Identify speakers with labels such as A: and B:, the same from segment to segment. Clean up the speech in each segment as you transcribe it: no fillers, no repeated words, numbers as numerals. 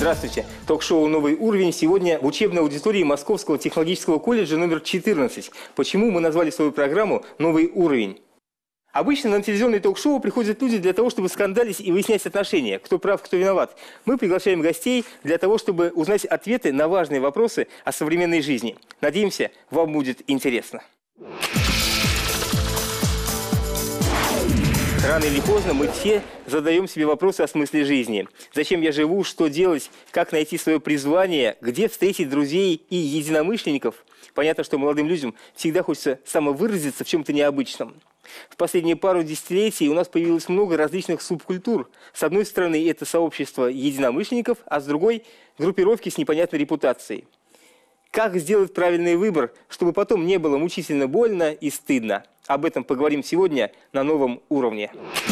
A: Здравствуйте. Ток-шоу «Новый уровень» сегодня в учебной аудитории Московского технологического колледжа номер 14. Почему мы назвали свою программу «Новый уровень»? Обычно на телевизионные ток-шоу приходят люди для того, чтобы скандалить и выяснять отношения. Кто прав, кто виноват. Мы приглашаем гостей для того, чтобы узнать ответы на важные вопросы о современной жизни. Надеемся, вам будет интересно. Рано или поздно мы все задаем себе вопросы о смысле жизни. Зачем я живу, что делать, как найти свое призвание, где встретить друзей и единомышленников. Понятно, что молодым людям всегда хочется самовыразиться в чем-то необычном. В последние пару десятилетий у нас появилось много различных субкультур. С одной стороны, это сообщество единомышленников, а с другой – группировки с непонятной репутацией. Как сделать правильный выбор, чтобы потом не было мучительно больно и стыдно? Об этом поговорим сегодня на новом уровне.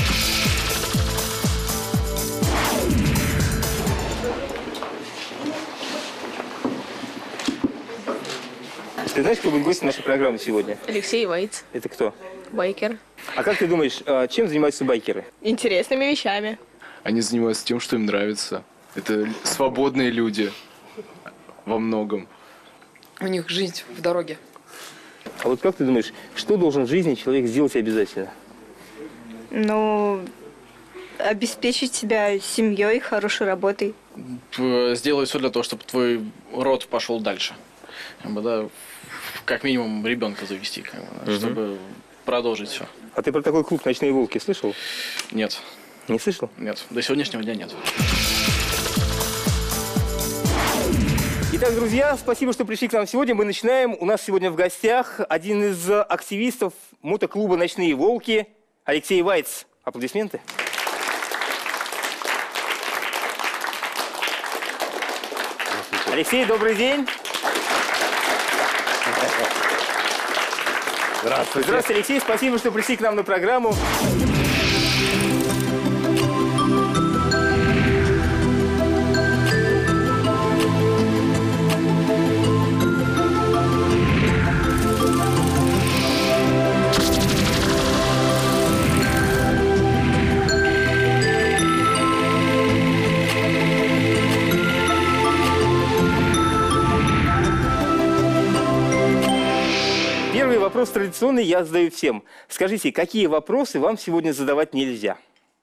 A: Ты знаешь, кто будет гостем нашей программы сегодня?
B: Алексей Вайц.
A: Это кто?
B: Байкер.
A: А как ты думаешь, чем занимаются байкеры?
B: Интересными вещами.
C: Они занимаются тем, что им нравится. Это свободные люди во многом.
D: У них жизнь в дороге.
A: А вот как ты думаешь, что должен в жизни человек сделать обязательно?
E: Ну, обеспечить себя семьей, хорошей работой.
F: Сделай все для того, чтобы твой род пошел дальше. Да, как минимум ребенка завести, чтобы продолжить все.
A: А ты про такой клуб «Ночные волки» слышал?
F: Нет.
A: Не слышал?
F: Нет. До сегодняшнего дня нет.
A: Итак, друзья, спасибо, что пришли к нам сегодня. Мы начинаем. У нас сегодня в гостях один из активистов мотоклуба «Ночные волки» Алексей Вайц. Аплодисменты. Алексей, добрый день.
G: Здравствуйте.
A: Здравствуйте, Алексей. Спасибо, что пришли к нам на программу. Первый вопрос традиционный я задаю всем. Скажите, какие вопросы вам сегодня задавать нельзя?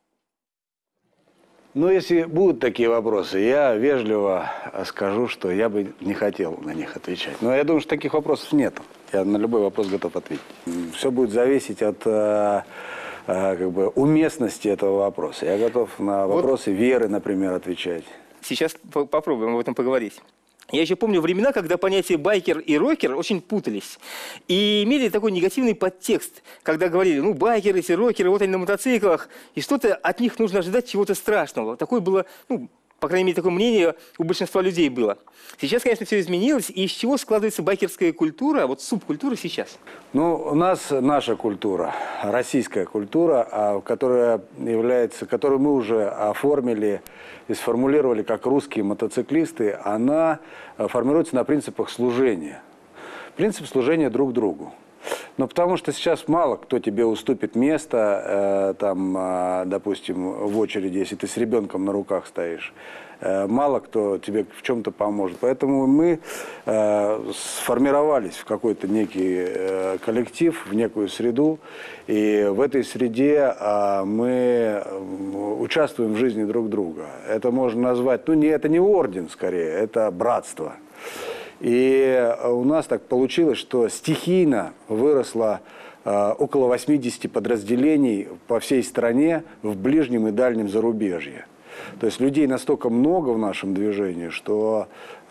G: Ну, если будут такие вопросы, я вежливо скажу, что я бы не хотел на них отвечать. Но я думаю, что таких вопросов нет. Я на любой вопрос готов ответить. Все будет зависеть от уместности этого вопроса. Я готов на вопросы веры, например, отвечать.
A: Сейчас попробуем об этом поговорить. Я еще помню времена, когда понятия байкер и рокер очень путались. И имели такой негативный подтекст, когда говорили, ну, байкеры, эти рокеры, вот они на мотоциклах, и что-то от них нужно ожидать чего-то страшного. Такое было, ну, по крайней мере, такое мнение у большинства людей было. Сейчас, конечно, все изменилось. И из чего складывается байкерская культура, вот субкультура сейчас?
G: Ну, у нас наша культура, российская культура, которую мы уже оформили и сформулировали как русские мотоциклисты, она формируется на принципах служения. Принцип служения друг другу. Но потому что сейчас мало кто тебе уступит место, допустим, в очереди, если ты с ребенком на руках стоишь. Мало кто тебе в чем-то поможет. Поэтому мы сформировались в какой-то некий коллектив, в некую среду. И в этой среде мы участвуем в жизни друг друга. Это можно назвать, это не орден скорее, это братство. И у нас так получилось, что стихийно выросло около 80 подразделений по всей стране в ближнем и дальнем зарубежье. То есть людей настолько много в нашем движении, что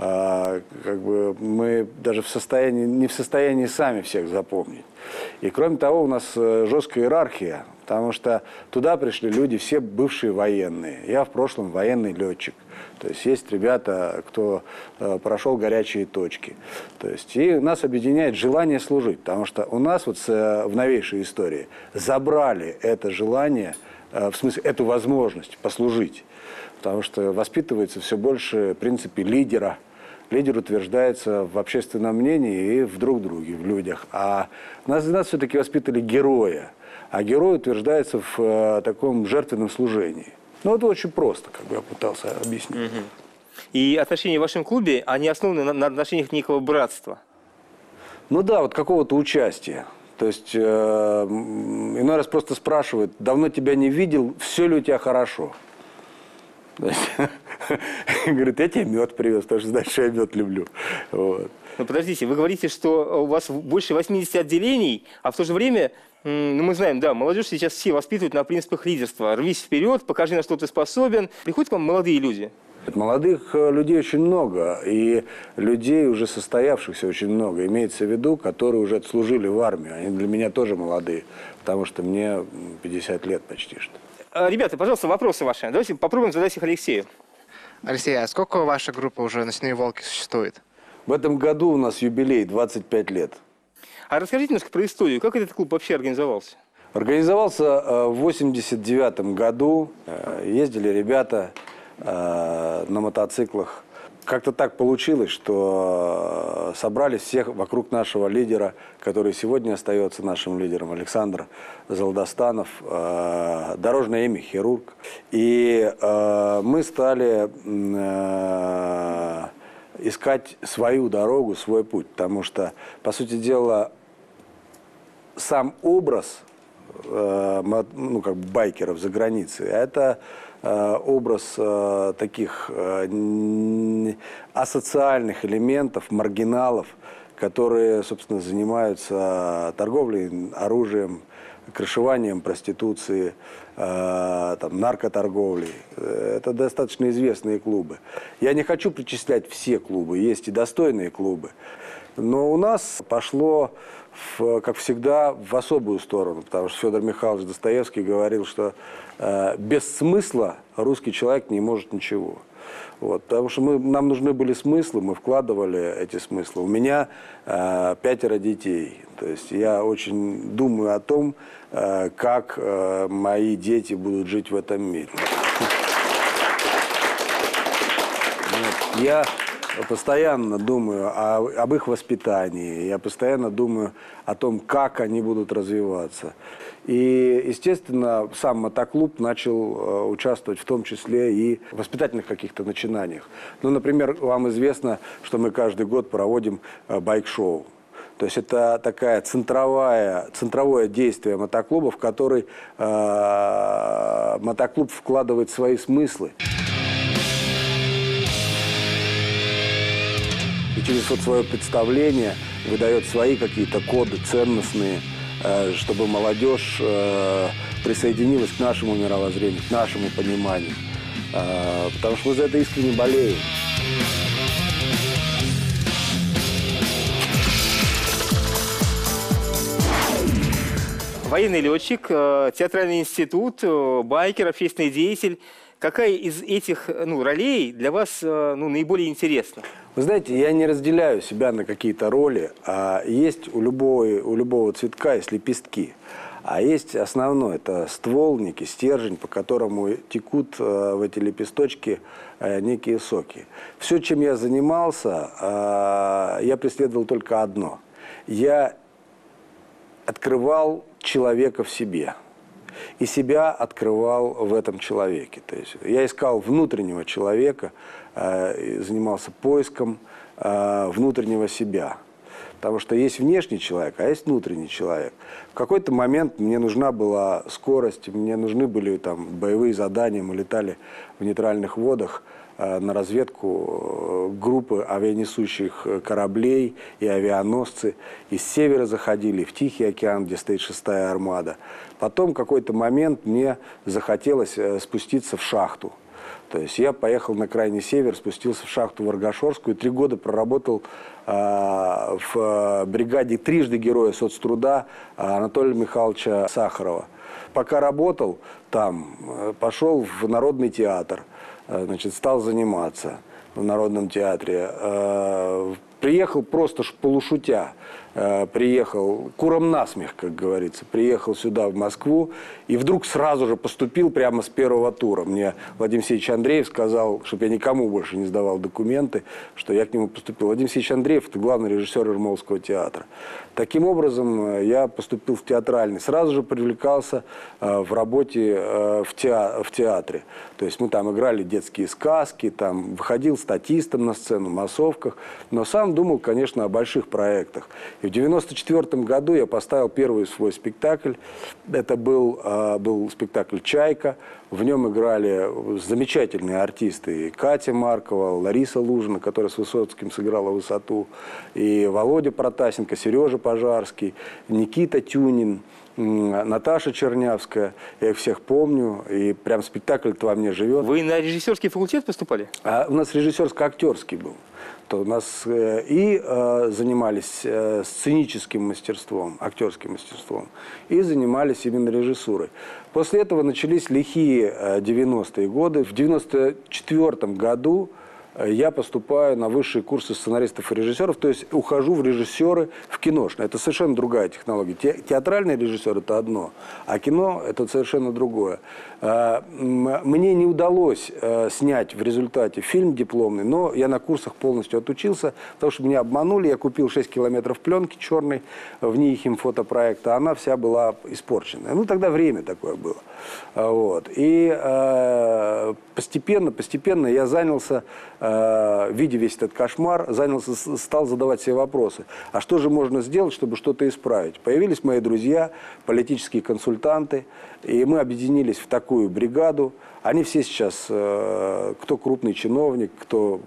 G: мы даже не в состоянии сами всех запомнить. И кроме того, у нас жесткая иерархия, потому что туда пришли люди, все бывшие военные. Я в прошлом военный летчик. То есть есть ребята, кто прошел горячие точки. То есть, и нас объединяет желание служить, потому что у нас в новейшей истории забрали это желание, в смысле эту возможность послужить. Потому что воспитывается все больше в принципе лидера. Лидер утверждается в общественном мнении и в друг друге, в людях. А нас все-таки воспитали героя. А герой утверждается в таком жертвенном служении. Ну, это очень просто, как бы я пытался объяснить.
A: И отношения в вашем клубе, они основаны на отношениях некого братства.
G: Ну да, вот какого-то участия. То есть иной раз просто спрашивают: давно тебя не видел, все ли у тебя хорошо? Говорит: я тебе мед привез, потому что знаешь, что я мед люблю. Вот.
A: Но подождите, вы говорите, что у вас больше 80 отделений, а в то же время, ну, мы знаем, да, молодежь сейчас все воспитывают на принципах лидерства. Рвись вперед, покажи, на что ты способен. Приходят к вам молодые люди.
G: Молодых людей очень много, и людей уже состоявшихся очень много. Имеется в виду, которые уже отслужили в армию. Они для меня тоже молодые, потому что мне 50 лет почти что.
A: Ребята, пожалуйста, вопросы ваши. Давайте попробуем задать их Алексею.
H: Алексей, а сколько ваша группа уже «Ночные волки» существует?
G: В этом году у нас юбилей, 25 лет.
A: А расскажите немножко про историю. Как этот клуб вообще организовался?
G: Организовался в 89 году. Ездили ребята на мотоциклах. Как-то так получилось, что собрались всех вокруг нашего лидера, который сегодня остается нашим лидером, Александр Золдостанов, дорожное имя хирург. И мы стали искать свою дорогу, свой путь, потому что, по сути дела, сам образ ну, как бы байкеров за границей, это образ таких асоциальных элементов, маргиналов, которые, собственно, занимаются торговлей оружием, крышеванием проституции, там, наркоторговлей. Это достаточно известные клубы. Я не хочу причислять все клубы, есть и достойные клубы. Но у нас пошло, как всегда, в особую сторону, потому что Федор Михайлович Достоевский говорил, что без смысла русский человек не может ничего. Вот, потому что нам нужны были смыслы, мы вкладывали эти смыслы. У меня 5 детей. То есть я очень думаю о том, как мои дети будут жить в этом мире. Вот. Я постоянно думаю об их воспитании, я постоянно думаю о том, как они будут развиваться. И, естественно, сам мотоклуб начал участвовать в том числе и в воспитательных каких-то начинаниях. Ну, например, вам известно, что мы каждый год проводим байк-шоу. То есть это такая центровое действие мотоклуба, в который мотоклуб вкладывает свои смыслы. И через вот свое представление выдает свои какие-то коды ценностные, чтобы молодежь присоединилась к нашему мировоззрению, к нашему пониманию. Потому что мы за это искренне болеем.
A: Военный летчик, театральный институт, байкер, общественный деятель. Какая из этих ролей для вас наиболее интересна?
G: Вы знаете, я не разделяю себя на какие-то роли. Есть у любого цветка есть лепестки. А есть основной, это ствол, некий стержень, по которому текут в эти лепесточки некие соки. Все, чем я занимался, я преследовал только одно. Я открывал человека в себе. И себя открывал в этом человеке. То есть я искал внутреннего человека, занимался поиском внутреннего себя. Потому что есть внешний человек, а есть внутренний человек. В какой-то момент мне нужна была скорость, мне нужны были там боевые задания. Мы летали в нейтральных водах на разведку группы авианесущих кораблей и авианосцы. Из севера заходили в Тихий океан, где стоит 6-я армада. Потом в какой-то момент мне захотелось спуститься в шахту. То есть я поехал на крайний север, спустился в шахту Варгашорскую, 3 года проработал в бригаде трижды Героя соцтруда Анатолия Михайловича Сахарова. Пока работал там, пошел в Народный театр, значит, стал заниматься в Народном театре. приехал просто полушутя. Приехал куром насмех, как говорится. Приехал сюда, в Москву, и вдруг сразу же поступил прямо с первого тура. Мне Владимир Алексеевич Андреев сказал, чтобы я никому больше не сдавал документы, что я к нему поступил. Владимир Алексеевич Андреев – это главный режиссер Ермоловского театра. Таким образом, я поступил в театральный. Сразу же привлекался в работе в театре. То есть мы там играли детские сказки, там выходил статистом на сцену, массовках. Но сам думал, конечно, о больших проектах. И в 1994 году я поставил первый свой спектакль. Это был спектакль «Чайка». В нем играли замечательные артисты. И Катя Маркова, Лариса Лужина, которая с Высоцким сыграла «Высоту», и Володя Протасенко, Сережа Пожарский, Никита Тюнин, Наташа Чернявская. Я их всех помню. И прям спектакль-то во мне живет.
A: Вы на режиссерский факультет поступали?
G: У нас режиссерско-актерский был. То у нас занимались сценическим мастерством, актерским мастерством, и занимались именно режиссурой. После этого начались лихие 90-е годы. В 1994 году я поступаю на высшие курсы сценаристов и режиссеров, то есть ухожу в режиссеры в киношное. Это совершенно другая технология. Театральный режиссер – это одно, а кино – это совершенно другое. Мне не удалось снять в результате фильм дипломный, но я на курсах полностью отучился, потому что меня обманули. Я купил 6 километров пленки черной в НИИ фотопроекта, она вся была испорченная. Ну, тогда время такое было. Вот. И постепенно я занялся, видя весь этот кошмар, стал задавать себе вопросы. А что же можно сделать, чтобы что-то исправить? Появились мои друзья, политические консультанты, и мы объединились в такую бригаду. Они все сейчас, кто крупный чиновник, кто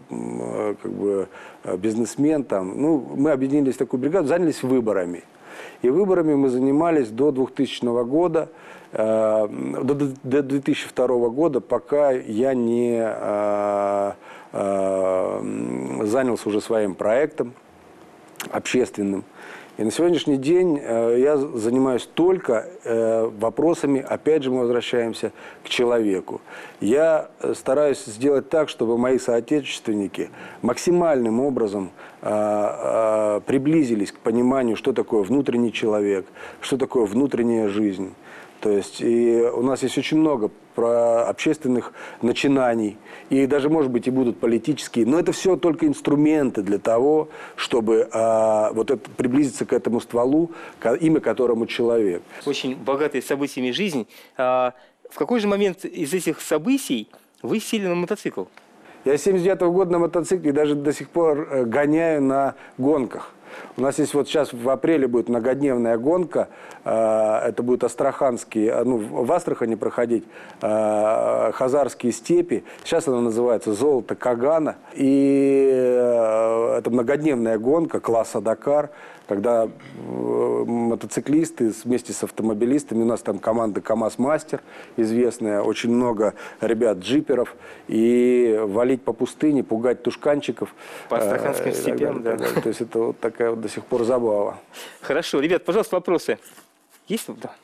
G: бизнесмен, там, ну, мы объединились в такую бригаду, занялись выборами. И выборами мы занимались до 2000 года, до 2002 года, пока я не занялся уже своим проектом общественным. И на сегодняшний день я занимаюсь только вопросами, опять же мы возвращаемся к человеку. Я стараюсь сделать так, чтобы мои соотечественники максимальным образом приблизились к пониманию, что такое внутренний человек, что такое внутренняя жизнь. То есть и у нас есть очень много про общественных начинаний, и даже, может быть, и будут политические, но это все только инструменты для того, чтобы приблизиться к этому стволу, имя которому человек.
A: Очень богатая событиями жизнь. В какой же момент из этих событий вы сели на мотоцикл?
G: Я с 79-го года на мотоцикле и даже до сих пор гоняю на гонках. У нас есть вот сейчас в апреле будет многодневная гонка, это будет астраханские, в Астрахани проходить хазарские степи, сейчас она называется «Золото Кагана», и это многодневная гонка класса «Дакар», когда мотоциклисты вместе с автомобилистами, у нас там команда КамАЗ-Мастер известная, очень много ребят-джиперов, и валить по пустыне, пугать тушканчиков.
A: По астраханским степям, да.
G: То есть это вот такая вот до сих пор забава.
A: Хорошо. Ребят, пожалуйста, вопросы. Есть? Да.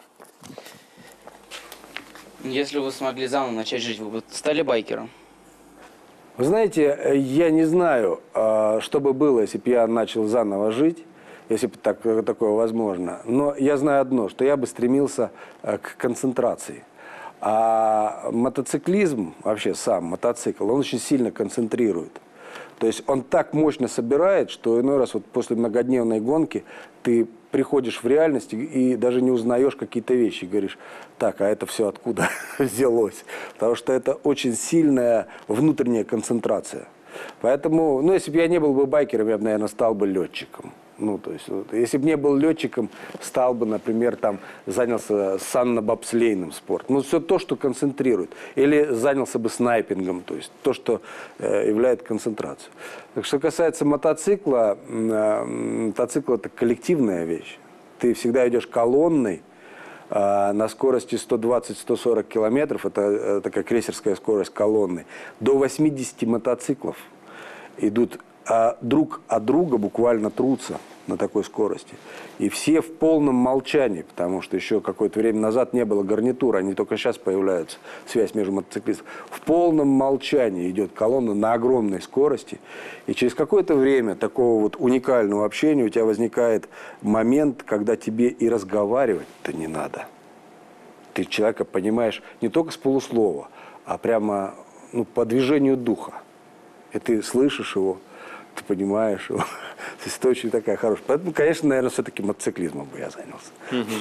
I: Если вы смогли заново начать жить, вы бы стали байкером?
G: Вы знаете, я не знаю, что бы было, если бы я начал заново жить, если бы такое возможно. Но я знаю одно, что я бы стремился к концентрации. А мотоциклизм, вообще сам мотоцикл, он очень сильно концентрирует. То есть он так мощно собирает, что иной раз вот после многодневной гонки ты приходишь в реальность и даже не узнаешь какие-то вещи. Говоришь, так, а это все откуда взялось? Потому что это очень сильная внутренняя концентрация. Поэтому, если бы я не был бы байкером, я бы, наверное, стал бы летчиком. То есть, если бы не был летчиком, стал бы, например, занялся санно-бобслейным спортом. Все то, что концентрирует. Или занялся бы снайпингом, то есть то, что является концентрацией. Так что касается мотоцикла, мотоцикл – это коллективная вещь. Ты всегда идешь колонной на скорости 120-140 километров, это такая крейсерская скорость колонны, до 80 мотоциклов идут друг от друга буквально трутся. на такой скорости. И все в полном молчании, потому что еще какое-то время назад не было гарнитур, они только сейчас появляются, связь между мотоциклистами. В полном молчании идет колонна на огромной скорости. И через какое-то время такого вот уникального общения у тебя возникает момент, когда тебе и разговаривать-то не надо. Ты человека понимаешь не только с полуслова, а прямо по движению духа. И ты слышишь его, ты понимаешь его. То есть это очень такая хорошая. Поэтому, конечно, наверное, все-таки мотоциклизмом бы я занялся.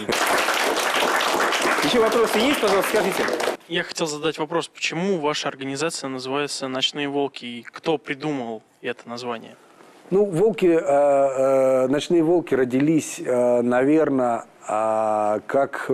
A: Еще вопросы есть, пожалуйста, скажите.
J: Я хотел задать вопрос, почему ваша организация называется «Ночные волки» и кто придумал это название?
G: Ночные волки родились, наверное, как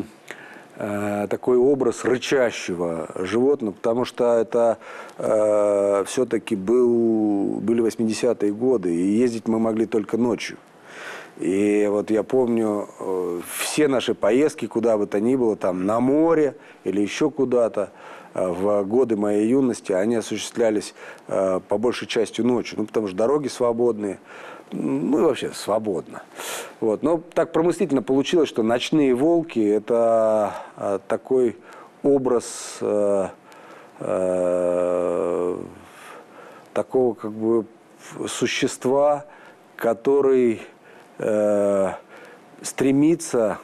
G: такой образ рычащего животного, потому что это все-таки были 80-е годы, и ездить мы могли только ночью. И вот я помню все наши поездки, куда бы то ни было, там на море или еще куда-то, в годы моей юности, они осуществлялись по большей части ночью, потому что дороги свободные. И вообще свободно. Вот. Но так промыслительно получилось, что «Ночные волки» – это такой образ такого как бы существа, который стремится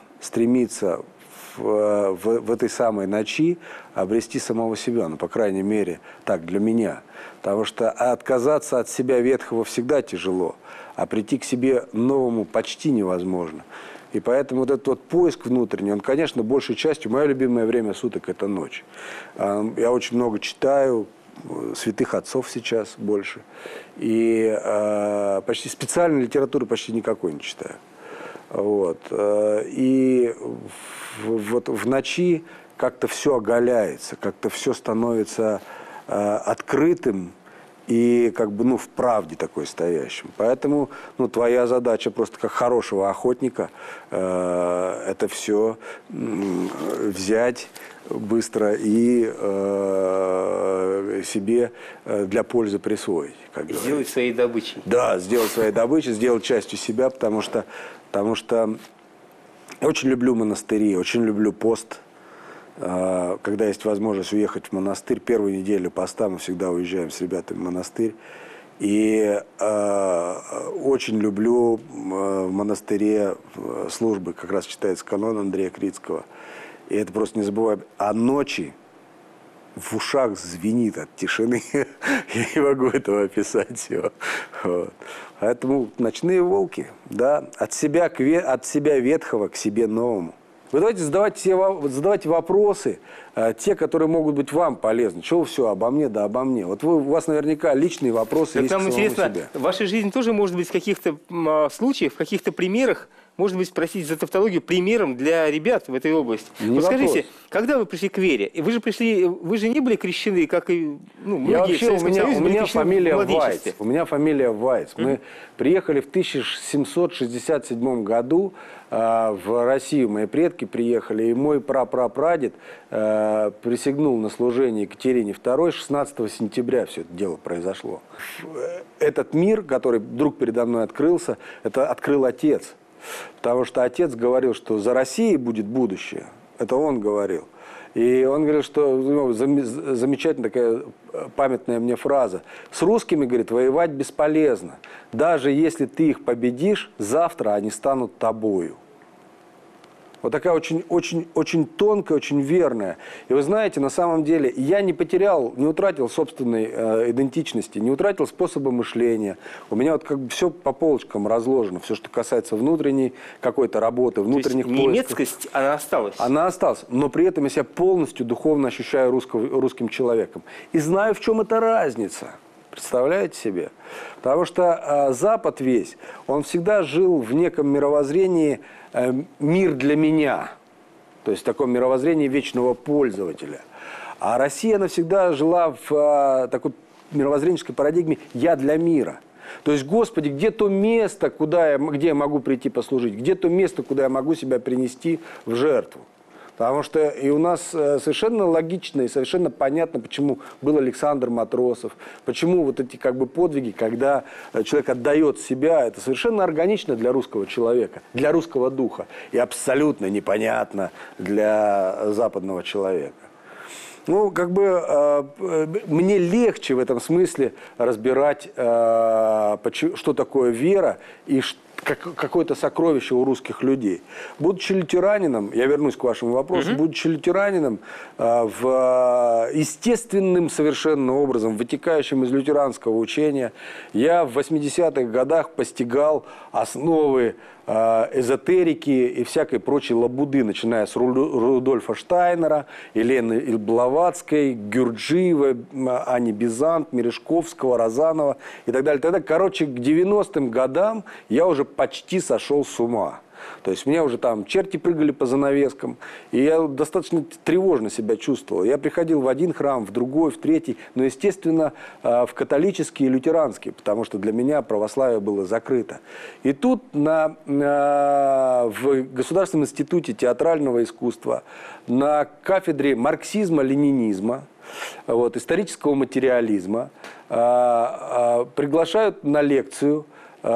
G: в этой самой ночи обрести самого себя, по крайней мере, так для меня. Потому что отказаться от себя ветхого всегда тяжело, а прийти к себе новому почти невозможно. И поэтому вот этот вот поиск внутренний, он, конечно, большей частью, мое любимое время суток – это ночь. Я очень много читаю, святых отцов сейчас больше. И почти специальной литературы почти никакой не читаю. Вот. И вот в ночи как-то все оголяется, как-то все становится открытым и как бы в правде такой стоящим. Поэтому твоя задача просто как хорошего охотника это все взять быстро и себе для пользы присвоить.
A: Сделать своей добычей.
G: Да, сделать своей добычей, сделать частью себя, потому что я очень люблю монастыри, очень люблю пост. Когда есть возможность уехать в монастырь, первую неделю поста мы всегда уезжаем с ребятами в монастырь. И очень люблю в монастыре службы, как раз читается канон Андрея Крицкого. И это просто не забываем. А ночи в ушах звенит от тишины. Я не могу этого описать всего. Вот. Поэтому «Ночные волки», да, от себя ветхого к себе новому. Вы давайте задавайте вопросы, те, которые могут быть вам полезны. Чего все обо мне, да обо мне. Вот у вас наверняка личные вопросы есть к самому себе.
A: В вашей жизни тоже может быть в каких-то случаях, в каких-то примерах, может быть, простите за тавтологию, примером для ребят в этой области. Вот скажите, когда вы пришли к вере? Вы же не были крещены, как и многие в Советском Союзе были крещены в младенчестве.
G: У меня фамилия Вайц. Мы приехали в 1767 году в Россию. Мои предки приехали, и мой прапрапрадед присягнул на служение Екатерине II. 16 сентября все это дело произошло. Этот мир, который вдруг передо мной открылся, это открыл отец. Потому что отец говорил, что за Россией будет будущее. Это он говорил. И он говорил, что замечательная такая памятная мне фраза. С русскими, говорит, воевать бесполезно. Даже если ты их победишь, завтра они станут тобою. Вот такая очень тонкая, очень верная. И вы знаете, на самом деле, я не утратил собственной идентичности, не утратил способа мышления. У меня вот как бы все по полочкам разложено. Все, что касается внутренней какой-то работы, внутренних поисков.
A: Немецкость, она осталась?
G: Она осталась. Но при этом я себя полностью духовно ощущаю русским человеком. И знаю, в чем эта разница. Представляете себе? Потому что Запад весь, он всегда жил в неком мировоззрении «мир для меня». То есть в таком мировоззрении вечного пользователя. А Россия, она всегда жила в такой мировоззренческой парадигме «я для мира». То есть, Господи, где то место, где я могу прийти послужить? Где то место, куда я могу себя принести в жертву? Потому что и у нас совершенно логично и совершенно понятно, почему был Александр Матросов, почему вот эти как бы подвиги, когда человек отдает себя, это совершенно органично для русского человека, для русского духа, и абсолютно непонятно для западного человека. Ну, как бы мне легче в этом смысле разбирать, что такое вера и какое-то сокровище у русских людей. Будучи лютеранином, я вернусь к вашему вопросу, будучи лютеранином, естественным совершенно образом, вытекающим из лютеранского учения, я в 80-х годах постигал основы эзотерики и всякой прочей лабуды, начиная с Рудольфа Штайнера, Елены Блаватской, Гюрджиева, Ани Бизант, Мережковского, Розанова и так далее. Тогда, короче, к 90-м годам я уже почти сошел с ума. То есть у меня уже там черти прыгали по занавескам, и я достаточно тревожно себя чувствовал. Я приходил в один храм, в другой, в третий, но, естественно, в католический и лютеранский, потому что для меня православие было закрыто. И тут в Государственном институте театрального искусства на кафедре марксизма-ленинизма, исторического материализма приглашают на лекцию,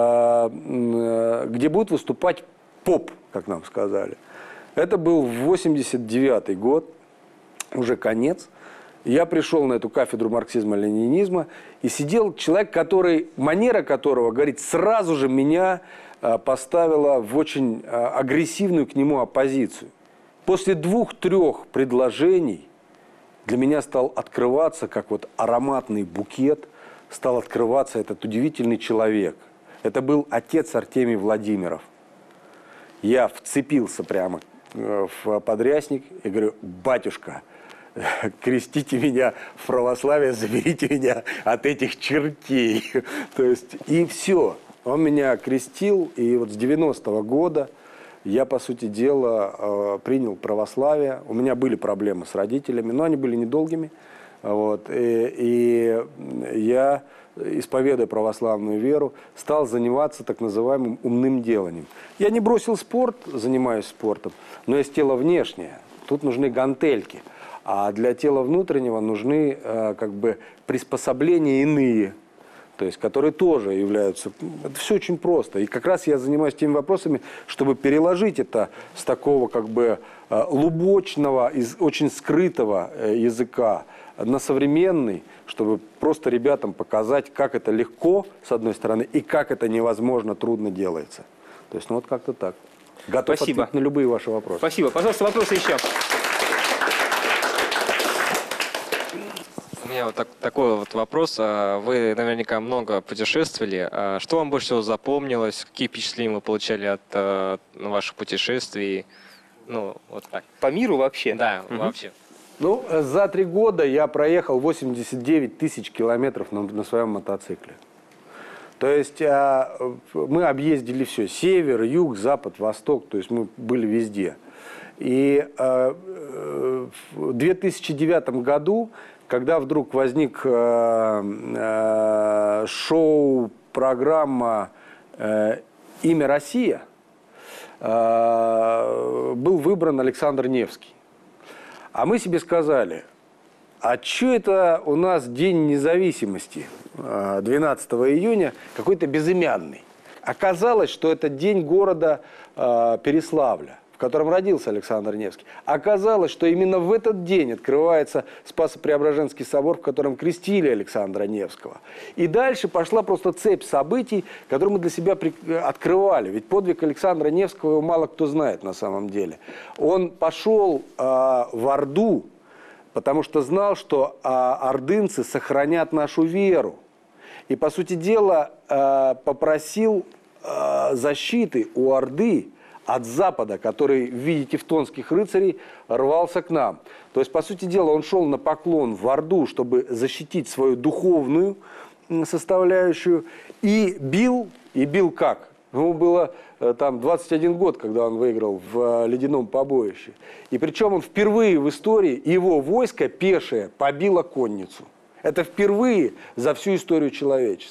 G: где будет выступать поп, как нам сказали. Это был 89-й год, уже конец. Я пришел на эту кафедру марксизма-ленинизма, и сидел человек, манера которого, говорит, сразу же меня поставила в очень агрессивную к нему оппозицию. После 2-3 предложений для меня стал открываться, как вот ароматный букет, стал открываться этот удивительный человек. Это был отец Артемий Владимиров. Я вцепился прямо в подрясник и говорю: батюшка, крестите меня в православие, заберите меня от этих чертей. То есть, и все. Он меня крестил, и вот с 90-го года я, по сути дела, принял православие. У меня были проблемы с родителями, но они были недолгими. И я, исповедуя православную веру, стал заниматься так называемым умным деланием. Я не бросил спорт, занимаюсь спортом, но есть тело внешнее. Тут нужны гантельки. А для тела внутреннего нужны приспособления иные, то есть, которые тоже являются... Это все очень просто. И как раз я занимаюсь теми вопросами, чтобы переложить это с такого лубочного, очень скрытого языка на современный, чтобы просто ребятам показать, как это легко, с одной стороны, и как это невозможно трудно делается. То есть, вот как-то так. Готов ответить на любые ваши вопросы.
A: Спасибо. Пожалуйста, вопросы еще.
K: У меня вот такой вот вопрос. Вы наверняка много путешествовали. Что вам больше всего запомнилось? Какие впечатления вы получали от ваших путешествий? Ну, вот так.
A: По миру вообще?
K: Да, вообще.
G: Ну, за 3 года я проехал 89 тысяч километров на своем мотоцикле. То есть мы объездили все. Север, юг, запад, восток. То есть мы были везде. И в 2009 году, когда вдруг возник шоу-программа «Имя Россия», был выбран Александр Невский. А мы себе сказали: а что это у нас День независимости 12 июня какой-то безымянный? Оказалось, что это день города Переславля, в котором родился Александр Невский. Оказалось, что именно в этот день открывается Спасо-Преображенский собор, в котором крестили Александра Невского. И дальше пошла просто цепь событий, которые мы для себя открывали. Ведь подвиг Александра Невского его мало кто знает на самом деле. Он пошел в Орду, потому что знал, что ордынцы сохранят нашу веру. И, по сути дела, попросил защиты у Орды от Запада, который в виде тевтонских рыцарей рвался к нам. То есть, по сути дела, он шел на поклон в Орду, чтобы защитить свою духовную составляющую, и бил как? Ему было там 21 год, когда он выиграл в ледяном побоище. И причем он впервые в истории, его войско пешее побило конницу. Это впервые за всю историю человечества.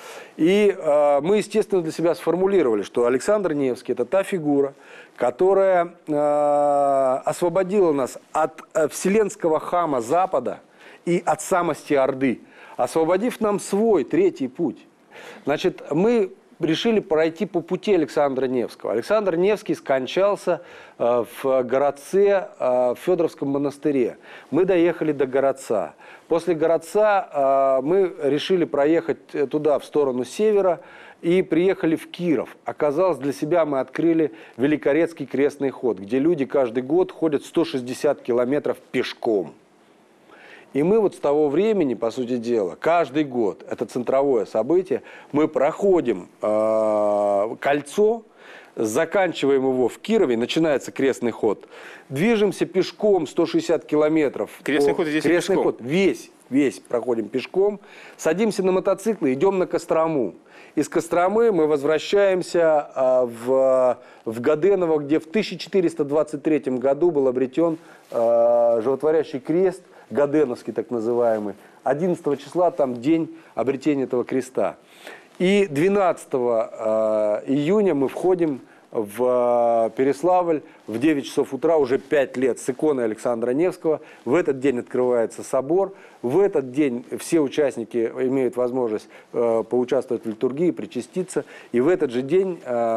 G: И мы, естественно, для себя сформулировали, что Александр Невский – это та фигура, которая освободила нас от вселенского хама Запада и от самости Орды, освободив нам свой третий путь. Значит, мы решили пройти по пути Александра Невского. Александр Невский скончался в городце, в Федоровском монастыре. Мы доехали до городца. После городца мы решили проехать туда, в сторону севера, и приехали в Киров. Оказалось, для себя мы открыли Великорецкий крестный ход, где люди каждый год ходят 160 километров пешком. И мы вот с того времени, по сути дела, каждый год, это центровое событие, мы проходим кольцо, заканчиваем его в Кирове, начинается крестный ход, движемся пешком 160 километров.
A: Крестный ход здесь
G: крестный
A: пешком?
G: ход, весь проходим пешком, садимся на мотоциклы, идем на Кострому. Из Костромы мы возвращаемся в Гаденово, где в 1423 году был обретен животворящий крест, Гаденовский так называемый. 11 числа там день обретения этого креста. И 12 июня мы входим в Переславль в 9 часов утра, уже 5 лет, с иконой Александра Невского. В этот день открывается собор. В этот день все участники имеют возможность поучаствовать в литургии, причаститься. И в этот же день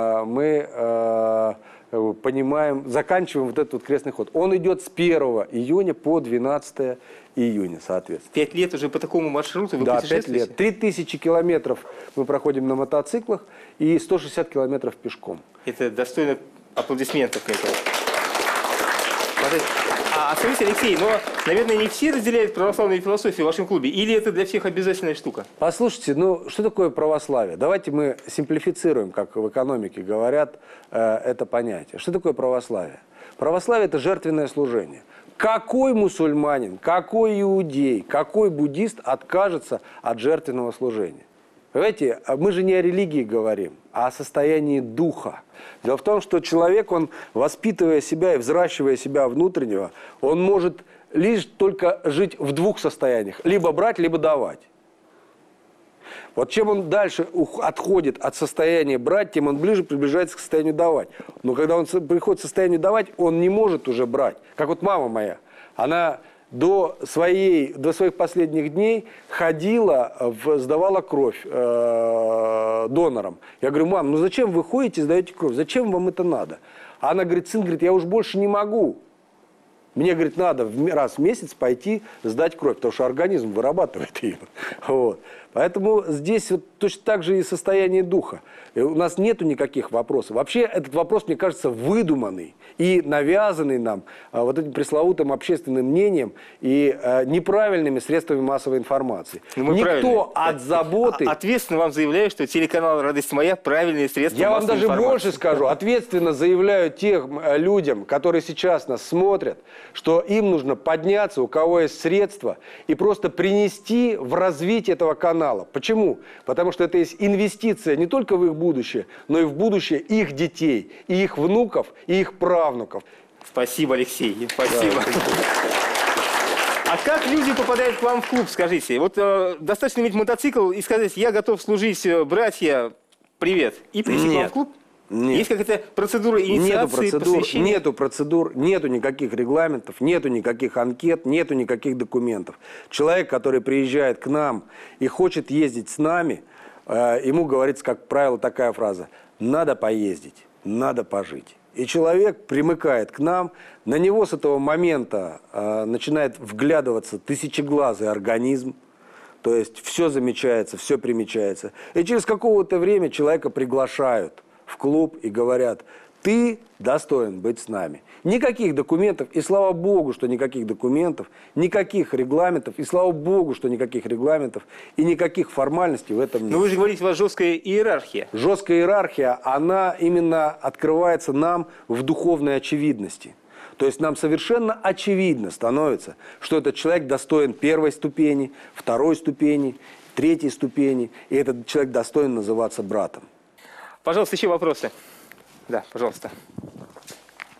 G: мы заканчиваем вот этот вот крестный ход. Он идет с 1 июня по 12 июня, соответственно.
A: 5 лет уже по такому маршруту вы путешествуете?
G: 5 лет. 3000 километров мы проходим на мотоциклах и 160 километров пешком.
A: Это достойно аплодисментов, мне кажется. А скажите, Алексей, но, наверное, не все разделяют православную философию в вашем клубе? Или это для всех обязательная штука?
G: Послушайте, ну что такое православие? Давайте мы симплифицируем, как в экономике говорят, это понятие. Что такое православие? Православие – это жертвенное служение. Какой мусульманин, какой иудей, какой буддист откажется от жертвенного служения? Понимаете, мы же не о религии говорим, а о состоянии духа. Дело в том, что человек, он, воспитывая себя и взращивая себя внутреннего, он может лишь только жить в двух состояниях. Либо брать, либо давать. Вот чем он дальше отходит от состояния брать, тем он ближе приближается к состоянию давать. Но когда он приходит к состоянию давать, он не может уже брать. Как вот мама моя, она до своих последних дней ходила, сдавала кровь донорам. Я говорю: мам, ну зачем вы ходите, сдаете кровь? Зачем вам это надо? А она говорит: сын, говорит, я уж больше не могу. Мне, говорит, надо раз в месяц пойти сдать кровь, потому что организм вырабатывает ее. Вот. Поэтому здесь вот точно так же и состояние духа. И у нас нету никаких вопросов. Вообще этот вопрос, мне кажется, выдуманный и навязанный нам вот этим пресловутым общественным мнением и неправильными средствами массовой информации. Никто от заботы...
A: Ответственно вам заявляю, что телеканал «Радость моя» правильные средства
G: Я
A: массовой
G: вам даже
A: информации.
G: больше скажу. Ответственно заявляю тем людям, которые сейчас нас смотрят, что им нужно подняться, у кого есть средства, и просто принести в развитие этого канала. Почему? Потому что это есть инвестиция не только в их будущее, но и в будущее их детей, и их внуков, и их правнуков.
A: Спасибо, Алексей. Спасибо. А как люди попадают к вам в клуб, скажите? Вот достаточно иметь мотоцикл и сказать: я готов служить, братья, привет. И прийти к вам в клуб?
G: Нет.
A: Есть какая-то процедура инициации, посвящения?
G: Нету процедур, нету никаких регламентов, нету никаких анкет, нету никаких документов. Человек, который приезжает к нам и хочет ездить с нами, ему говорится, как правило, такая фраза: надо поездить, надо пожить. И человек примыкает к нам, на него с этого момента начинает вглядываться тысячеглазый организм, то есть все замечается, все примечается. И через какое-то время человека приглашают в клуб и говорят: ты достоин быть с нами. Никаких документов, и слава Богу, что никаких документов, никаких регламентов, и слава Богу, что никаких регламентов, и никаких формальностей в этом нет.
A: Но вы же говорите, у вас жесткая иерархия.
G: Жесткая иерархия, она именно открывается нам в духовной очевидности. То есть нам совершенно очевидно становится, что этот человек достоин первой ступени, второй ступени, третьей ступени, и этот человек достоин называться братом.
A: Пожалуйста, еще вопросы. Да, пожалуйста.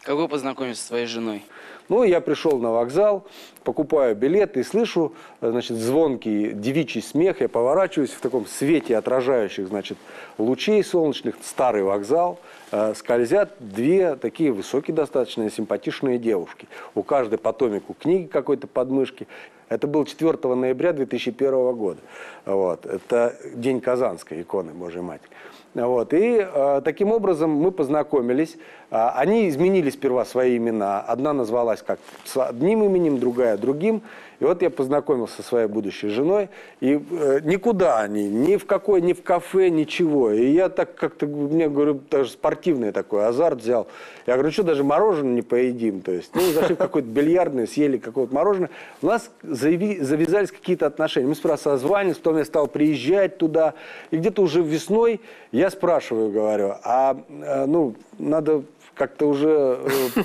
I: Как вы познакомились со своей женой?
G: Ну, я пришел на вокзал, покупаю билеты и слышу, значит, звонкий девичий смех. Я поворачиваюсь в таком свете отражающих, значит, лучей солнечных. Старый вокзал. Скользят две такие высокие достаточно симпатичные девушки. У каждой по томику книги какой-то под мышки. Это был 4 ноября 2001 года. Вот. Это день Казанской иконы Божьей Матери. Вот. И таким образом мы познакомились. Они изменили сперва свои имена. Одна назвалась как с одним именем, другая другим. И вот я познакомился со своей будущей женой. И никуда они, ни в кафе, ничего. И я так как-то, мне, говорю, даже спортивный такой азарт взял. Я говорю, что даже мороженое не поедим. То есть, ну, зашли в какой-то бильярдный, съели какое-то мороженое. У нас завязались какие-то отношения. Мы сперва созванивались, потом я стал приезжать туда. И где-то уже весной я спрашиваю, говорю, ну, надо как-то уже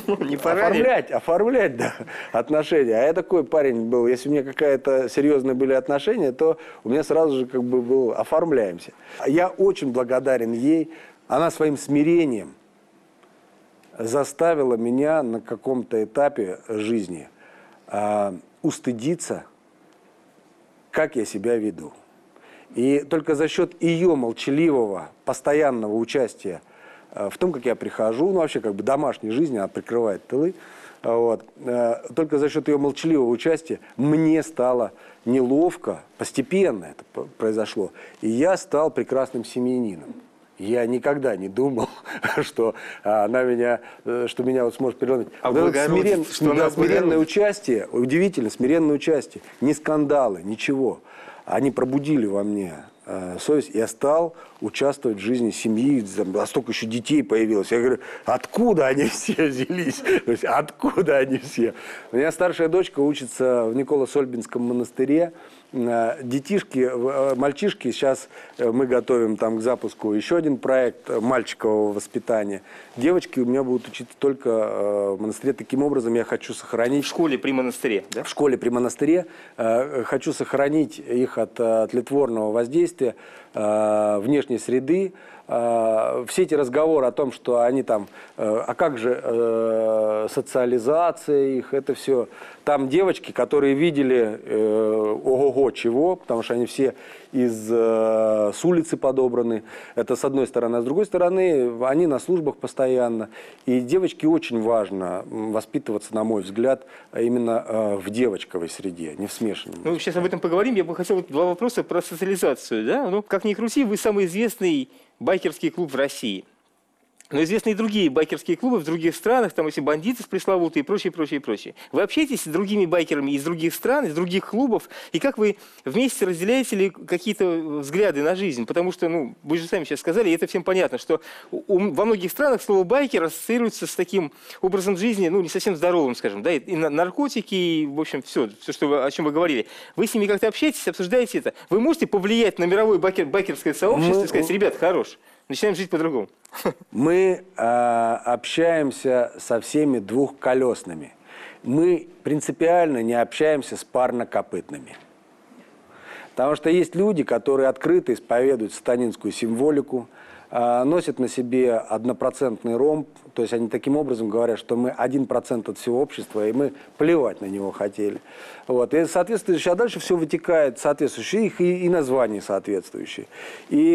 G: оформлять да, отношения. А я такой парень был, если у меня какая-то серьезные были отношения, то у меня сразу же как бы был оформляемся. Я очень благодарен ей. Она своим смирением заставила меня на каком-то этапе жизни устыдиться, как я себя веду. И только за счет ее молчаливого, постоянного участия в том, как я прихожу, ну вообще как бы домашней жизни, она прикрывает тылы, вот, только за счет ее молчаливого участия мне стало неловко, постепенно это произошло, и я стал прекрасным семьянином. Я никогда не думал, что меня вот сможет переломить. Смиренное участие, удивительно, смиренное участие, не скандалы, ничего. Они пробудили во мне совесть. Я стал участвовать в жизни семьи, а столько еще детей появилось. Я говорю, откуда они все взялись? То есть, откуда они все? У меня старшая дочка учится в Николо-Сольбинском монастыре. Мальчишки, сейчас мы готовим там к запуску еще один проект мальчикового воспитания. Девочки у меня будут учиться только в монастыре. Таким образом я хочу сохранить...
A: В школе при монастыре, да?
G: В школе при монастыре. Хочу сохранить их от тлетворного воздействия, внешней среды. Все эти разговоры о том, что они там, а как же социализация их, это все. Там девочки, которые видели ого-го чего, потому что они все с улицы подобраны. Это с одной стороны. А с другой стороны, они на службах постоянно. И девочке очень важно воспитываться, на мой взгляд, именно в девочковой среде, не в смешанной.
A: Ну, сейчас об этом поговорим. Я бы хотел два вопроса про социализацию. Да? Ну, как ни крути, вы самый известный байкерский клуб в России. Но известны и другие байкерские клубы в других странах, там эти бандиты пресловутые и прочее, прочее, прочее. Вы общаетесь с другими байкерами из других стран, из других клубов, и как вы вместе разделяете ли какие-то взгляды на жизнь? Потому что, ну, вы же сами сейчас сказали, и это всем понятно, что во многих странах слово байкер ассоциируется с таким образом жизни, ну, не совсем здоровым, скажем, да, и наркотики, и, в общем, все о чем вы говорили. Вы с ними как-то общаетесь, обсуждаете это? Вы можете повлиять на мировое байкерское сообщество и сказать, ребят, хорош, начинаем жить по-другому?
G: Мы общаемся со всеми двухколесными. Мы принципиально не общаемся с парнокопытными. Потому что есть люди, которые открыто исповедуют сатанинскую символику, носят на себе однопроцентный ромб, то есть они таким образом говорят, что мы 1% от всего общества, и мы плевать на него хотели. Вот. И соответствующее, а дальше все вытекает соответствующие, их и названия соответствующие. И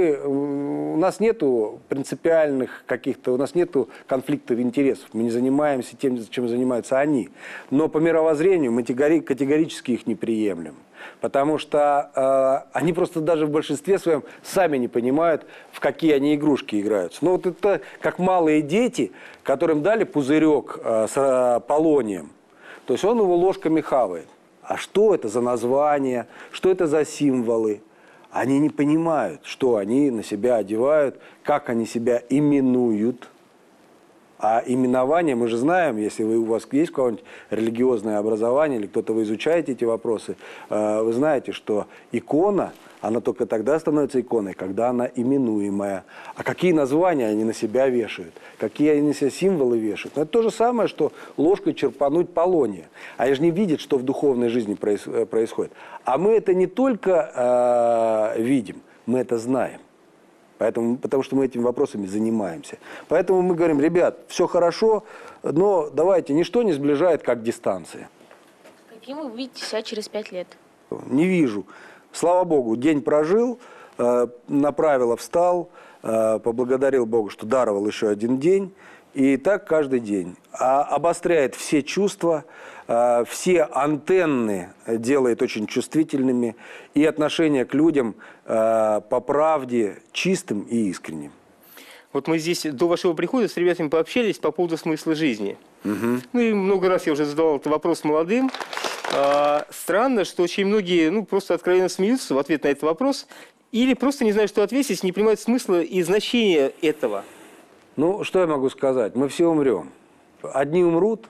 G: у нас нету принципиальных каких-то, у нас нету конфликтов интересов, мы не занимаемся тем, чем занимаются они. Но по мировоззрению мы категорически их не приемлем. Потому что они просто даже в большинстве своем сами не понимают, в какие они игрушки играются. Ну вот это как малые дети, которым дали пузырек с полонием. То есть он его ложками хавает. А что это за название, что это за символы? Они не понимают, что они на себя одевают, как они себя именуют. А именование, мы же знаем, если у вас есть какое-нибудь религиозное образование, или кто-то вы изучаете эти вопросы, вы знаете, что икона, она только тогда становится иконой, когда она именуемая. А какие названия они на себя вешают, какие они на себя символы вешают. Но это то же самое, что ложкой черпануть полония. Они же не видят, что в духовной жизни происходит. А мы это не только видим, мы это знаем. Потому что мы этими вопросами занимаемся. Поэтому мы говорим, ребят, все хорошо, но давайте, ничто не сближает, как дистанция.
B: Каким вы видите себя через 5 лет?
G: Не вижу. Слава Богу, день прожил, на правила встал, поблагодарил Богу, что даровал еще один день. И так каждый день. Обостряет все чувства, все антенны делает очень чувствительными. И отношение к людям по правде чистым и искренним.
A: Вот мы здесь до вашего прихода с ребятами пообщались по поводу смысла жизни. Ну и много раз я уже задавал этот вопрос молодым. Странно, что очень многие просто откровенно смеются в ответ на этот вопрос. Или просто не знают, что ответить, не понимают смысла и значения этого.
G: Ну, что я могу сказать? Мы все умрем. Одни умрут,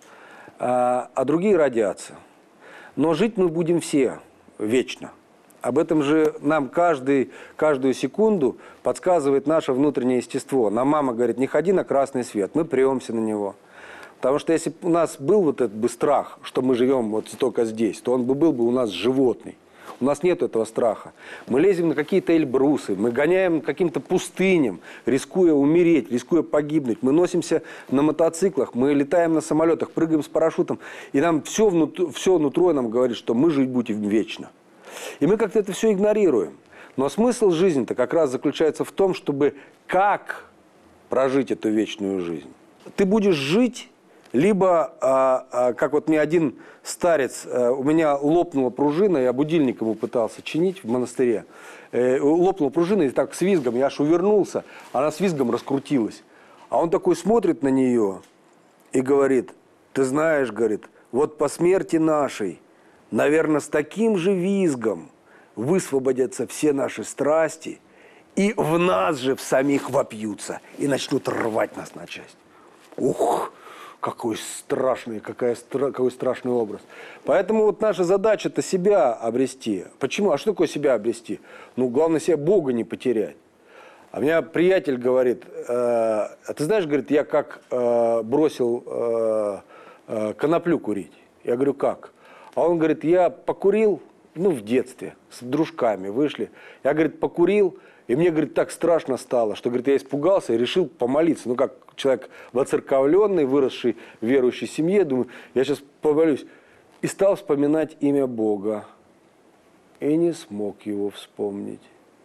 G: а другие родятся. Но жить мы будем все вечно. Об этом же нам каждую секунду подсказывает наше внутреннее естество. Нам мама говорит, не ходи на красный свет, мы премся на него. Потому что если бы у нас был вот этот бы страх, что мы живем вот только здесь, то он бы был бы у нас животный. У нас нет этого страха. Мы лезем на какие-то эльбрусы, мы гоняем каким-то пустыням, рискуя умереть, рискуя погибнуть. Мы носимся на мотоциклах, мы летаем на самолетах, прыгаем с парашютом. И нам все нутро нам говорит, что мы жить будем вечно. И мы как-то это все игнорируем. Но смысл жизни-то как раз заключается в том, чтобы как прожить эту вечную жизнь. Ты будешь жить... Либо, как вот мне один старец, у меня лопнула пружина, я будильник ему пытался чинить в монастыре. Лопнула пружина, и так с визгом, я аж увернулся, она с визгом раскрутилась. А он такой смотрит на нее и говорит, ты знаешь, говорит, вот по смерти нашей, наверное, с таким же визгом высвободятся все наши страсти, и в нас же в самих вопьются, и начнут рвать нас на части. Ух! Какой страшный образ. Поэтому вот наша задача – это себя обрести. Почему? А что такое себя обрести? Ну, главное, себя Бога не потерять. А у меня приятель говорит, а ты знаешь, говорит, я как бросил коноплю курить. Я говорю, как? А он говорит, я покурил, в детстве, с дружками вышли. Я, говорит, покурил, и мне, говорит, так страшно стало, что, говорит, я испугался и решил помолиться. Ну, как человек воцерковленный, выросший в верующей семье, думаю, я сейчас помолюсь. И стал вспоминать имя Бога. И не смог его вспомнить.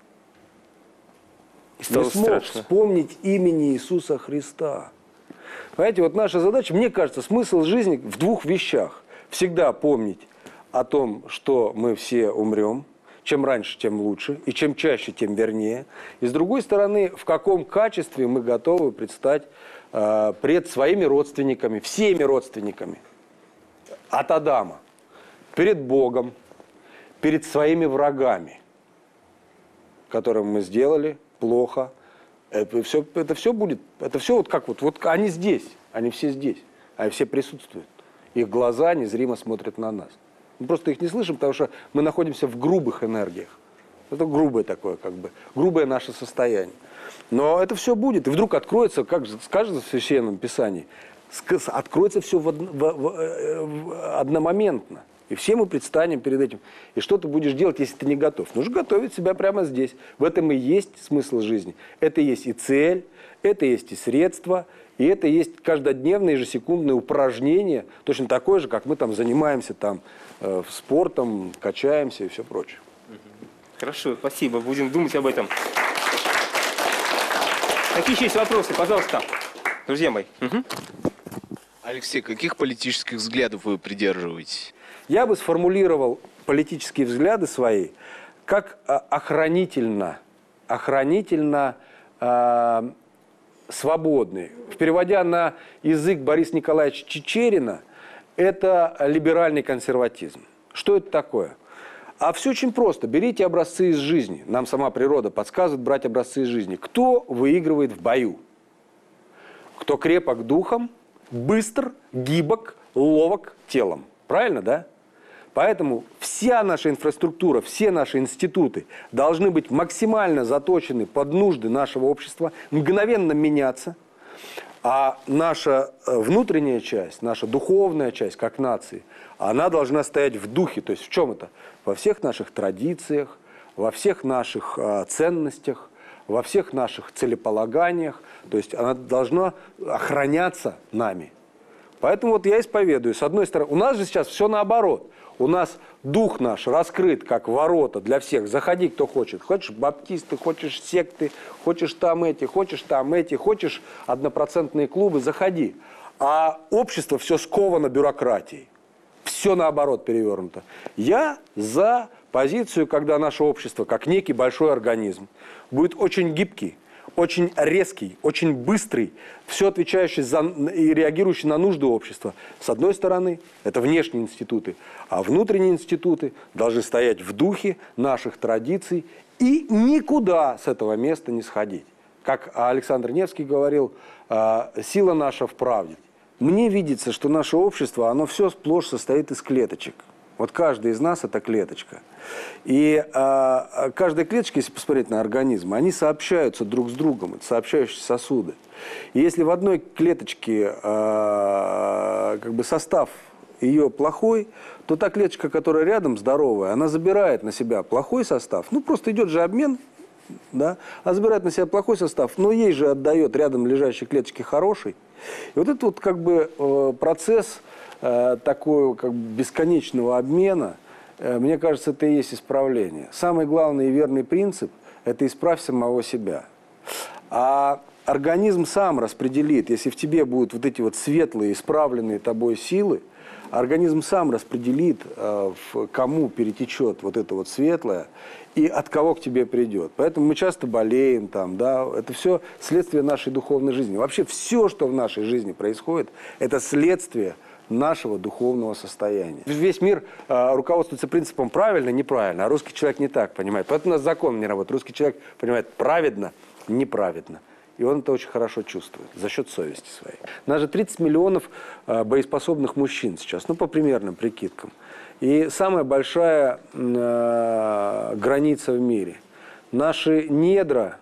G: Не смог вспомнить имени Иисуса Христа. Понимаете, вот наша задача, мне кажется, смысл жизни в двух вещах. Всегда помнить о том, что мы все умрем. Чем раньше, тем лучше. И чем чаще, тем вернее. И с другой стороны, в каком качестве мы готовы предстать пред своими родственниками, всеми родственниками. От Адама. Перед Богом. Перед своими врагами. Которым мы сделали плохо. Это все будет. Это все вот как вот они здесь. Они все здесь. Они все присутствуют. Их глаза незримо смотрят на нас. Мы просто их не слышим, потому что мы находимся в грубых энергиях. Это грубое такое, грубое наше состояние. Но это все будет. И вдруг откроется, как скажется в Священном Писании, откроется все одномоментно. И все мы предстанем перед этим. И что ты будешь делать, если ты не готов? Нужно готовить себя прямо здесь. В этом и есть смысл жизни. Это есть и цель, это есть и средства, и это есть каждодневное, ежесекундное упражнение, точно такое же, как мы там занимаемся спортом, качаемся и все прочее.
A: Хорошо, спасибо. Будем думать об этом. Какие еще есть вопросы? Пожалуйста, друзья мои.
L: Алексей, каких политических взглядов вы придерживаетесь?
G: Я бы сформулировал политические взгляды свои как охранительно свободный. Переводя на язык Бориса Николаевича Чичерина, это либеральный консерватизм. Что это такое? А все очень просто. Берите образцы из жизни. Нам сама природа подсказывает брать образцы из жизни. Кто выигрывает в бою? Кто крепок духом, быстр, гибок, ловок телом. Правильно, да? Поэтому вся наша инфраструктура, все наши институты должны быть максимально заточены под нужды нашего общества, мгновенно меняться. А наша внутренняя часть, наша духовная часть, как нации, она должна стоять в духе. То есть в чем это? Во всех наших традициях, во всех наших ценностях, во всех наших целеполаганиях. То есть она должна охраняться нами. Поэтому вот я исповедую. С одной стороны, у нас же сейчас все наоборот. У нас дух наш раскрыт, как ворота для всех. Заходи, кто хочет. Хочешь баптисты, хочешь секты, хочешь там эти, хочешь однопроцентные клубы, заходи. А общество все сковано бюрократией. Все наоборот перевернуто. Я за позицию, когда наше общество, как некий большой организм, будет очень гибкий, очень резкий, очень быстрый, все отвечающий и реагирующий на нужды общества. С одной стороны, это внешние институты, а внутренние институты должны стоять в духе наших традиций и никуда с этого места не сходить. Как Александр Невский говорил, сила наша в правде. Мне видится, что наше общество, оно все сплошь состоит из клеточек. Вот каждый из нас – это клеточка. И каждая клеточка, если посмотреть на организм, они сообщаются друг с другом, это сообщающиеся сосуды. И если в одной клеточке как бы состав ее плохой, то та клеточка, которая рядом, здоровая, она забирает на себя плохой состав. Ну, просто идет же обмен, да? Она забирает на себя плохой состав, но ей же отдает рядом лежащей клеточке хороший. И вот этот вот как бы процесс такого как бы бесконечного обмена, мне кажется, это и есть исправление. Самый главный и верный принцип – это исправь самого себя. А организм сам распределит, если в тебе будут вот эти вот светлые, исправленные тобой силы, организм сам распределит, кому перетечет вот это вот светлое и от кого к тебе придет. Поэтому мы часто болеем, там, да, это все следствие нашей духовной жизни. Вообще все, что в нашей жизни происходит, это следствие нашего духовного состояния. Весь мир руководствуется принципом правильно, неправильно, а русский человек не так понимает. Поэтому у нас закон не работает. Русский человек понимает праведно, неправедно. И он это очень хорошо чувствует за счет совести своей. У нас же 30 миллионов боеспособных мужчин сейчас, ну, по примерным прикидкам. И самая большая граница в мире. Наши недра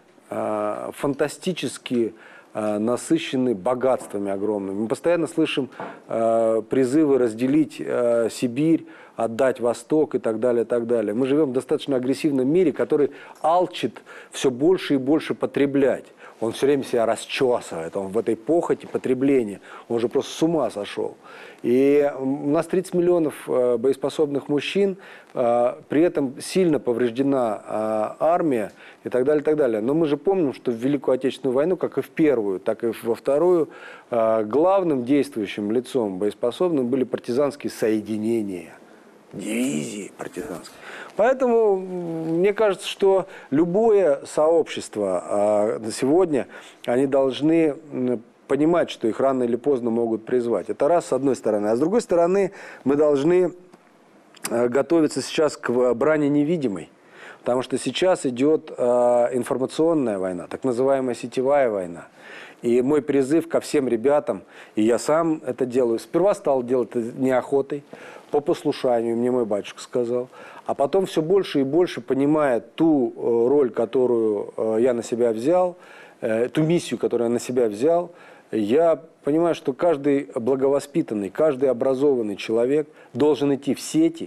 G: фантастически насыщены богатствами огромными. Мы постоянно слышим призывы разделить Сибирь, отдать Восток и так далее, и так далее. Мы живем в достаточно агрессивном мире, который алчит все больше и больше потреблять. Он все время себя расчесывает, он в этой похоти потребления, он уже просто с ума сошел. И у нас 30 миллионов боеспособных мужчин, при этом сильно повреждена армия и так далее, и так далее. Но мы же помним, что в Великую Отечественную войну, как и в Первую, так и во Вторую, главным действующим лицом боеспособным были партизанские соединения, дивизии партизанские. Поэтому мне кажется, что любое сообщество сегодня, они должны понимать, что их рано или поздно могут призвать. Это раз, с одной стороны. А с другой стороны, мы должны готовиться сейчас к брани невидимой. Потому что сейчас идет информационная война, так называемая сетевая война. И мой призыв ко всем ребятам, и я сам это делаю, сперва стал делать это неохотой, по послушанию, мне мой батюшка сказал, а потом все больше и больше, понимая ту роль, которую я на себя взял, ту миссию, которую я на себя взял, я понимаю, что каждый благовоспитанный, каждый образованный человек должен идти в сети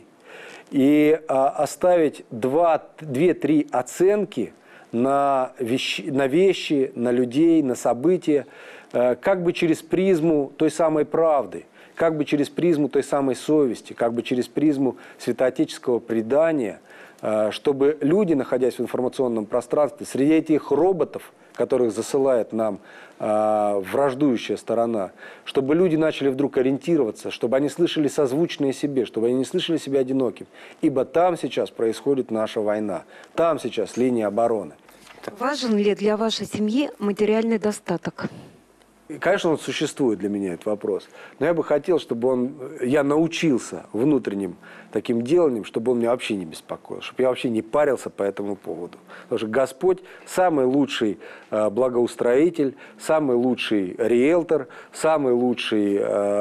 G: и оставить 2-3 оценки на вещи, на людей, на события, как бы через призму той самой правды, как бы через призму той самой совести, как бы через призму святоотеческого предания, чтобы люди, находясь в информационном пространстве, среди этих роботов, которых засылает нам враждующая сторона, чтобы люди начали вдруг ориентироваться, чтобы они слышали созвучные себе, чтобы они не слышали себя одиноким. Ибо там сейчас происходит наша война, там сейчас линия обороны.
M: Важен ли для вашей семьи материальный достаток?
G: Конечно, он существует для меня, этот вопрос. Но я бы хотел, чтобы я научился внутренним таким деланием, чтобы он меня вообще не беспокоил, чтобы я вообще не парился по этому поводу. Потому что Господь самый лучший благоустроитель, самый лучший риэлтор, самый лучший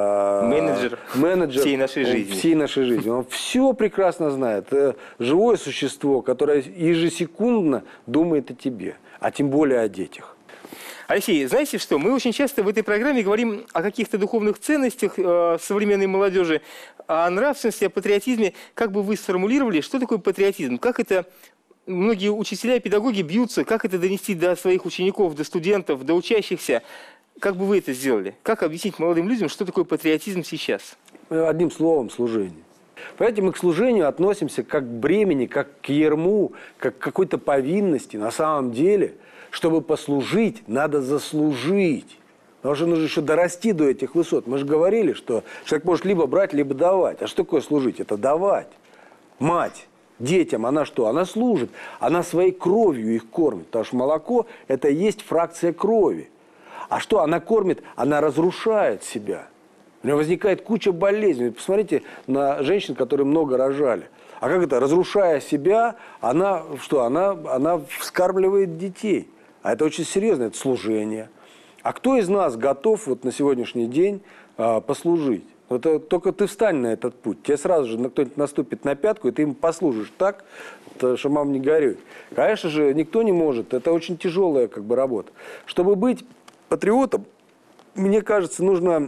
G: менеджер
A: всей нашей жизни.
G: Он все прекрасно знает. Живое существо, которое ежесекундно думает о тебе, а тем более о детях.
A: Алексей, знаете что, мы очень часто в этой программе говорим о каких-то духовных ценностях современной молодежи, о нравственности, о патриотизме. Как бы вы сформулировали, что такое патриотизм? Как это многие учителя и педагоги бьются, как это донести до своих учеников, до студентов, до учащихся. Как бы вы это сделали? Как объяснить молодым людям, что такое патриотизм сейчас?
G: Одним словом, служение. Понимаете, мы к служению относимся как к бремени, как к ярму, как к какой-то повинности. На самом деле, чтобы послужить, надо заслужить. Потому что нужно еще дорасти до этих высот. Мы же говорили, что человек может либо брать, либо давать. А что такое служить? Это давать. Мать детям, она что? Она служит. Она своей кровью их кормит. Потому что молоко – это и есть фракция крови. А что она кормит? Она разрушает себя. У нее возникает куча болезней. Посмотрите на женщин, которые много рожали. А как это? Разрушая себя, она что? Она вскармливает детей. А это очень серьезно, это служение. А кто из нас готов вот на сегодняшний день послужить? Это только ты встань на этот путь. Тебе сразу же кто-нибудь наступит на пятку, и ты им послужишь так, что мама не горюй. Конечно же, никто не может. Это очень тяжелая как бы работа. Чтобы быть патриотом, мне кажется, нужно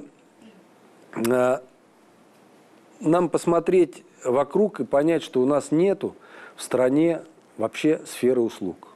G: нам посмотреть вокруг и понять, что у нас нету в стране вообще сферы услуг.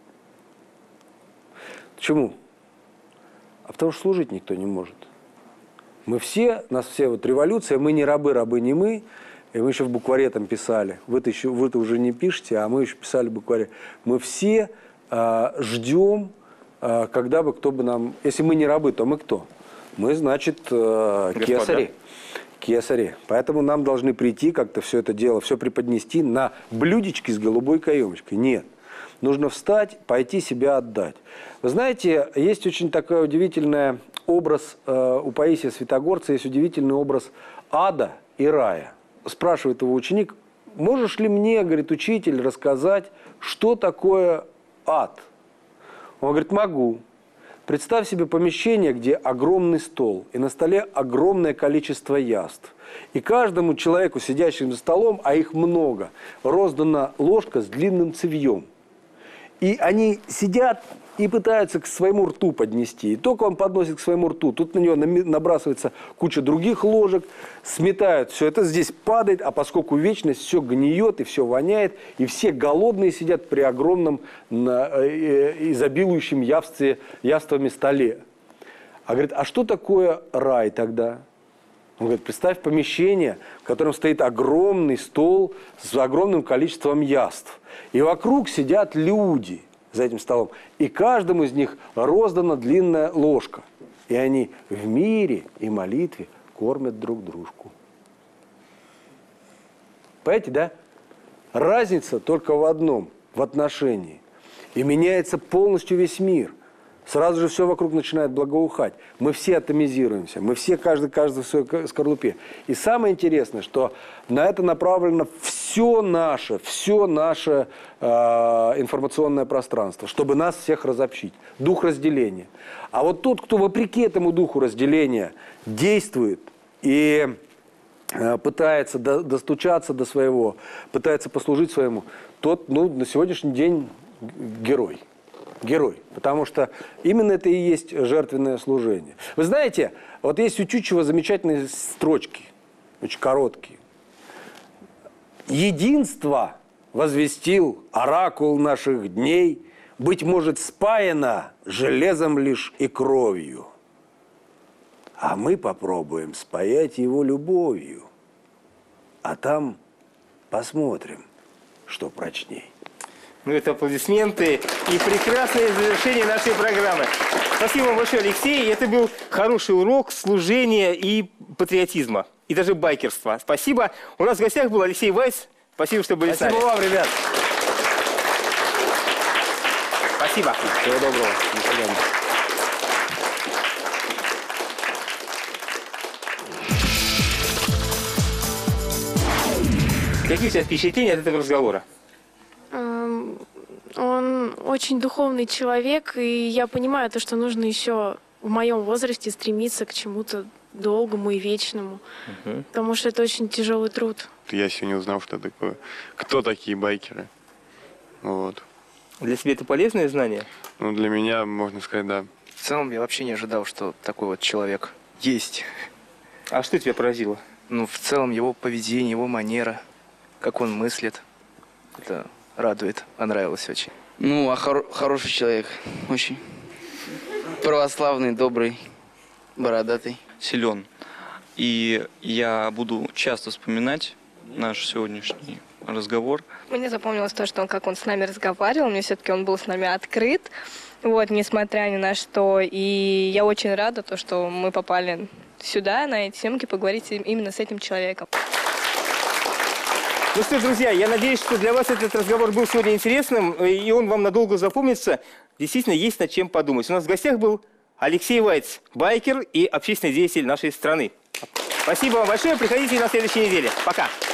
G: Почему? А потому что служить никто не может. Мы все, нас все, вот революция, мы не рабы, рабы не мы. И мы еще в букваре там писали. Вы-то уже не пишете, а мы еще писали в букваре. Мы все ждем, когда бы кто бы нам... Если мы не рабы, то мы кто? Мы, значит, кесари. Кесари. Поэтому нам должны прийти как-то все это дело, все преподнести на блюдечке с голубой каемочкой. Нет. Нужно встать, пойти себя отдать. Вы знаете, есть очень такой удивительный образ у Паисия Святогорца, есть удивительный образ ада и рая. Спрашивает его ученик, можешь ли мне, говорит учитель, рассказать, что такое ад? Он говорит, могу. Представь себе помещение, где огромный стол, и на столе огромное количество яств. И каждому человеку, сидящему за столом, а их много, роздана ложка с длинным цевьем. И они сидят и пытаются к своему рту поднести. И только он подносит к своему рту, тут на него набрасывается куча других ложек, сметают все это, здесь падает, а поскольку вечность, все гниет и все воняет, и все голодные сидят при огромном изобилующем явствами столе. А говорит, а что такое рай тогда? Он говорит, представь помещение, в котором стоит огромный стол с огромным количеством яств. И вокруг сидят люди за этим столом. И каждому из них роздана длинная ложка. И они в мире и молитве кормят друг дружку. Понимаете, да? Разница только в одном, в отношении. И меняется полностью весь мир. Сразу же все вокруг начинает благоухать. Мы все атомизируемся, мы все, каждый в своей скорлупе. И самое интересное, что на это направлено все наше информационное пространство, чтобы нас всех разобщить. Дух разделения. А вот тот, кто вопреки этому духу разделения действует и пытается достучаться до своего, пытается послужить своему, тот на сегодняшний день герой. Герой. Потому что именно это и есть жертвенное служение. Вы знаете, вот есть у Тютчева замечательные строчки, очень короткие. «Единство возвестил оракул наших дней, быть может, спаяно железом лишь и кровью. А мы попробуем спаять его любовью. А там посмотрим, что прочней».
A: Ну, это аплодисменты и прекрасное завершение нашей программы. Спасибо вам большое, Алексей. Это был хороший урок служения и патриотизма, и даже байкерства. Спасибо. У нас в гостях был Алексей Вайс. Спасибо, что были с нами.
G: Спасибо вам, ребят.
A: Спасибо.
G: Всего доброго. До свидания.
A: Какие у тебя впечатления от этого разговора?
B: Он очень духовный человек, и я понимаю то, что нужно еще в моем возрасте стремиться к чему-то долгому и вечному, потому что это очень тяжелый труд.
N: Я сегодня узнал, что такое, кто такие байкеры. Вот.
A: Для тебя это полезное знание?
N: Ну, для меня, можно сказать, да.
I: В целом, я вообще не ожидал, что такой вот человек есть.
A: А что тебя поразило?
I: Ну, в целом, его поведение, его манера, как он мыслит. Это
L: радует, понравилось очень.
I: Ну, хороший человек, очень. Православный, добрый, бородатый.
O: Силен. И я буду часто вспоминать наш сегодняшний разговор.
P: Мне запомнилось то, что как он с нами разговаривал, мне все-таки он был с нами открыт, вот, несмотря ни на что. И я очень рада, то, что мы попали сюда, на эти съемки, поговорить именно с этим человеком.
A: Ну что, друзья, я надеюсь, что для вас этот разговор был сегодня интересным, и он вам надолго запомнится. Действительно, есть над чем подумать. У нас в гостях был Алексей Вайц, байкер и общественный деятель нашей страны. Спасибо вам большое. Приходите на следующей неделе. Пока.